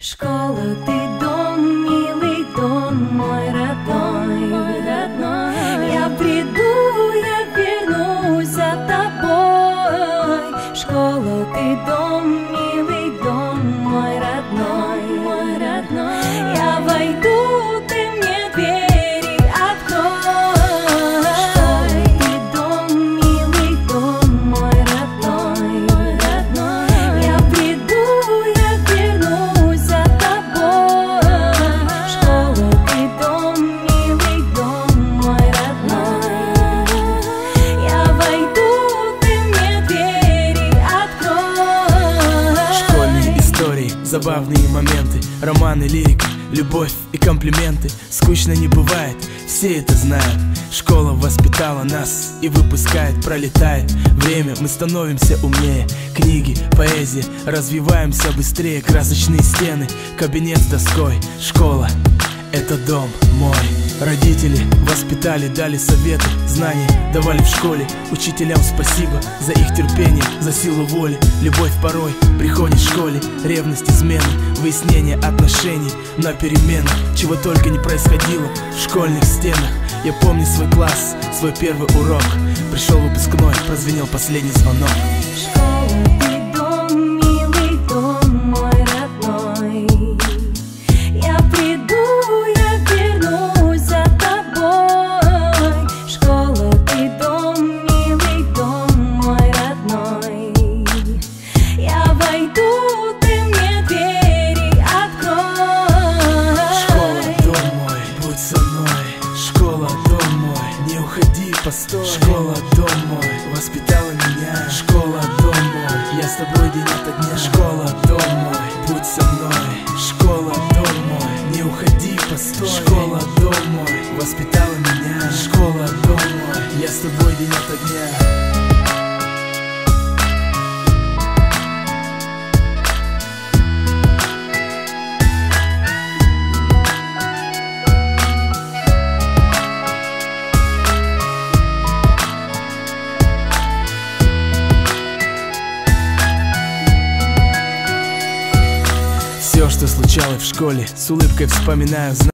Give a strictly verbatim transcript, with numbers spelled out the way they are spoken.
Школа, ты дом, милый дом, мой родной, мой родной. Я приду, я вернусь за тобой. Школа, ты дом, милый дом, мой родной, мой родной. Я войду, ты мне двери открой. Школа, ты дом, милый дом, мой родной, мой родной. Я приду, я вернусь за тобой. Школа, ты дом, милый дом, мой родной. Я войду, ты мне двери открой. Школьные истории, забавные моменты, романы, лирика, любовь и комплименты. Скучно не бывает, все это знают. Школа воспитала нас и выпускает, пролетает время, мы становимся умнее. Книги, поэзия, развиваемся быстрее. Красочные стены, кабинет с доской. Школа — это дом мой. Родители воспитали, дали советы, знания давали в школе. Учителям спасибо за их терпение, за силу воли. Любовь порой приходит в школе. Ревность, измены, выяснение отношений на перемену. Чего только не происходило в школьных стенах. Я помню свой класс, свой первый урок. Пришел выпускной, прозвенел последний звонок. Школа, ты дом, милый дом, мой родной. Я приду, я вернусь за тобой. Школа, ты дом, милый дом, мой родной. Я войду, ты мне двери открой. Школа, дом мой, будь со мной. Школа, дом мой, не уходи, постой. Школа, дом мой, воспитала меня. Школа, дом мой, я с тобой день ото дня. Школа, дом мой, будь со мной. Школа, дом мой, не уходи, постой. Школа, дом мой, воспитала меня. Школа, дом мой, я с тобой день ото дня. Все, что случалось в школе, с улыбкой вспоминаю.